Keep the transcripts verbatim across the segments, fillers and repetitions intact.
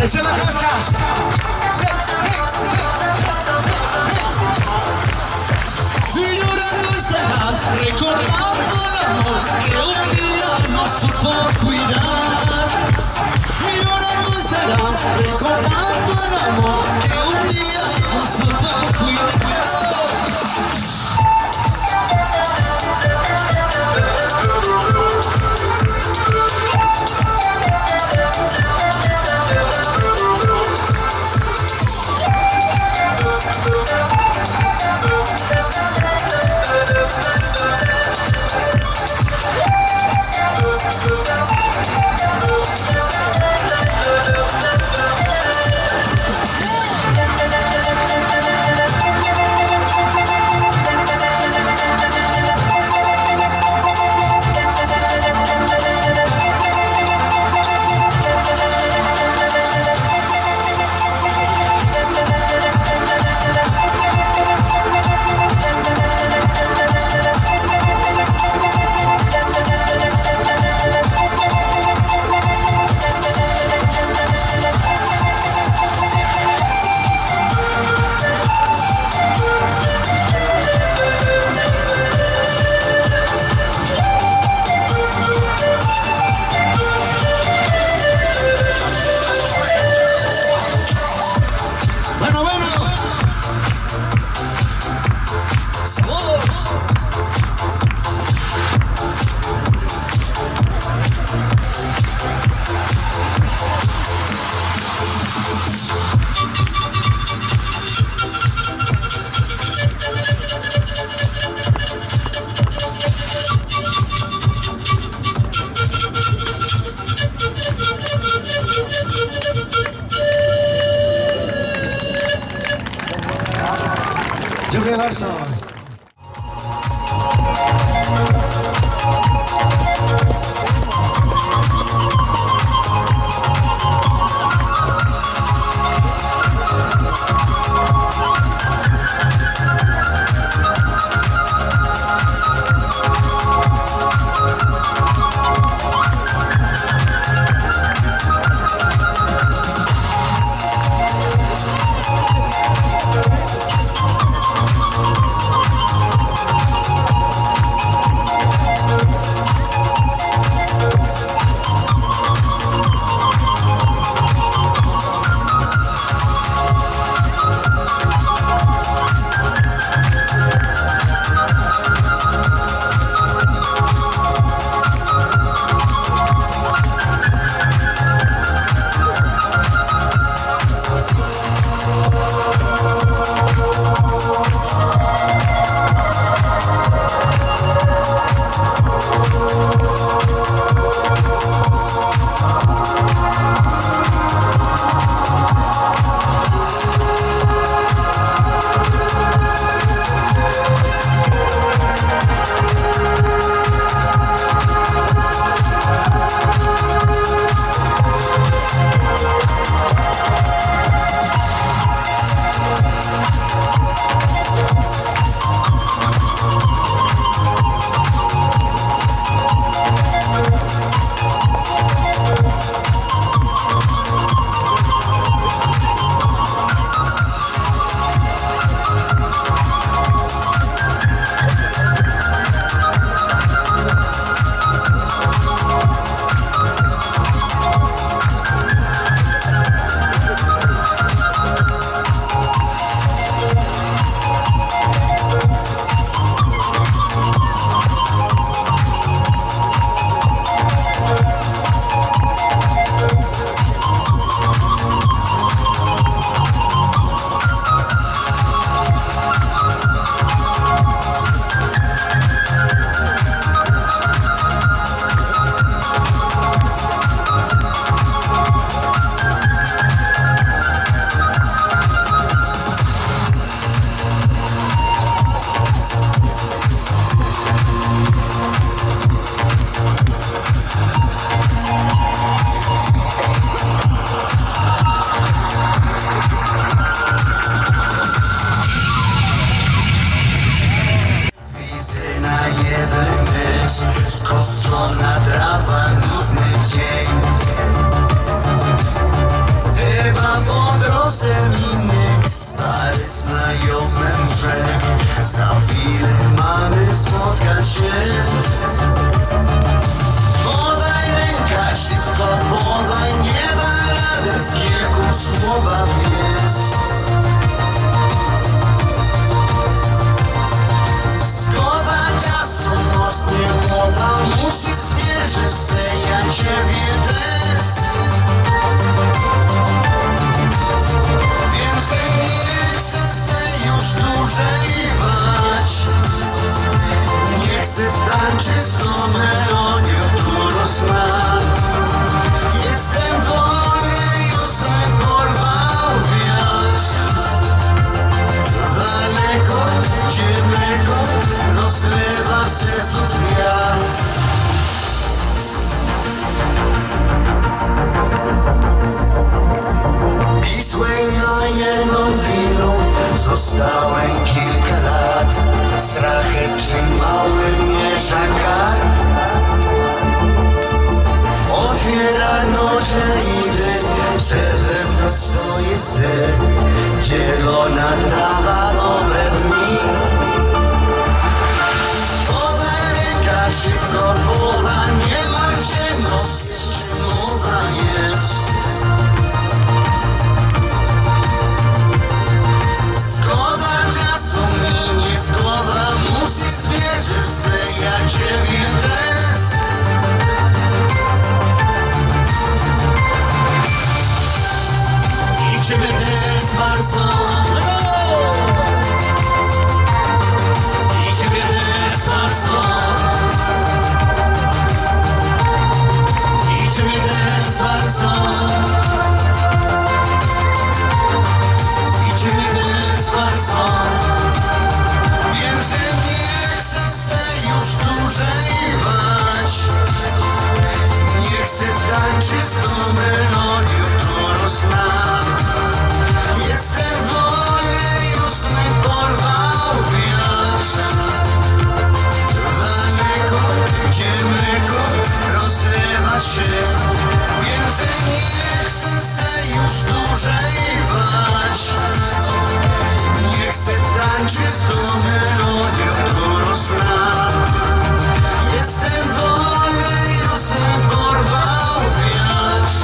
¡Esa es la casa! Y llorando estarás recordando el amor que un día no supo cuidar. Y llorando estarás recordando el amor que un día no supo cuidar. Dziękuję bardzo. a po drodze miny stary znajomy brzeg. Za chwilę mamy spotkać się. Podaj ręka, szybko podaj, nie da rady kilku słowa pies. Zgoda czasu mocnie mowa, musisz wierzyć, że ja ciebie też. Więcej nie chcę już dłużej bać. Nie chcę tańczyć z tą melodią dużo sna. Jestem wolny, już mnie porwał wiatr. Daleko, ciemnego, rozlewa się tu wiatr. Pisłem na jedną winą, zostałem kilka lat. Strachy trzymały mnie za kark. Otwiera noże i dzień, przede mną stoi sen. Zielona trawa, dobre dni. Podaj ręka, szybko pola, nie ma ciemno, jeszcze mowa jest. Zgoda czasu minie, zgoda, musisz wierzyć, że ja ciebie też. I ciebie też warto. I ciebie też warto. I ciebie też warto. I ciebie też warto. Więcej nie chcę już dłużej bać. Nie chcę tańczyć z tą melodią dużo sna. Jestem wolny, już mnie porwał wiatr. Daleko, ciemnego, rozlewa się. Więcej nie chcę już dłużej bać. Nie chcę tańczyć z tą melodią dużo sna. Jestem wolny, już mnie porwał wiatr.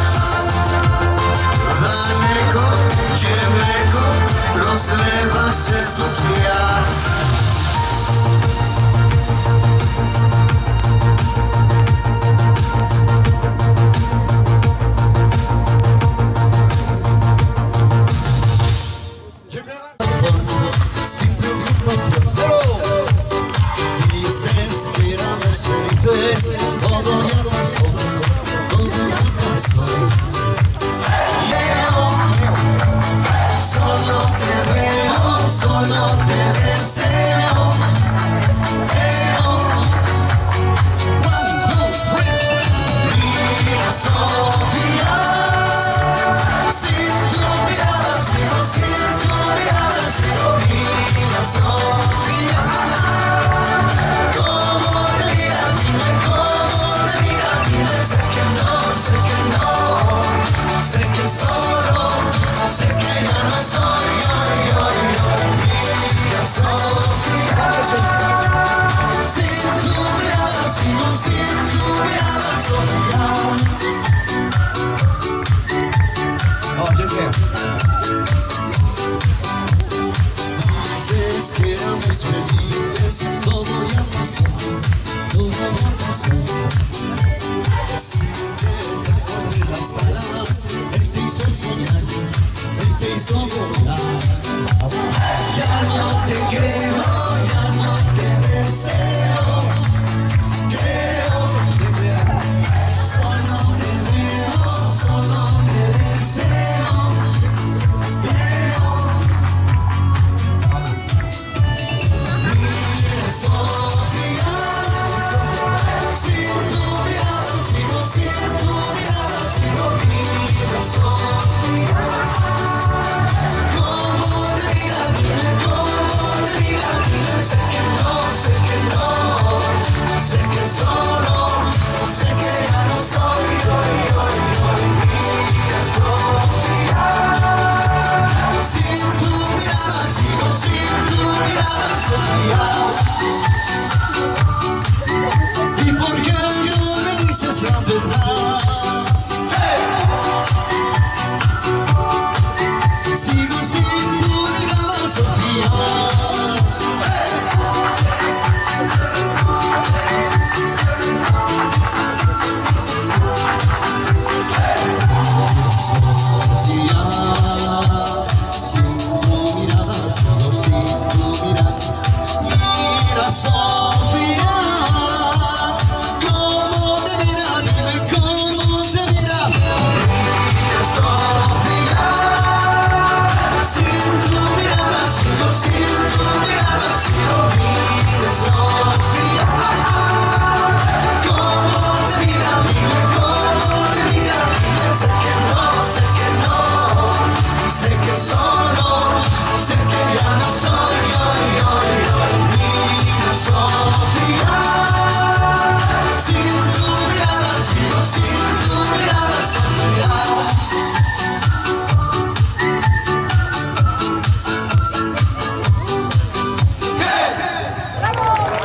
Daleko, ciemnego, rozlewa się tu wiatr.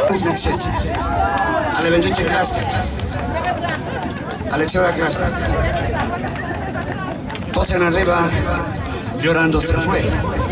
Ale będziecie klaskać. Ale trzeba klaskać. To se nazywa llorando se fue.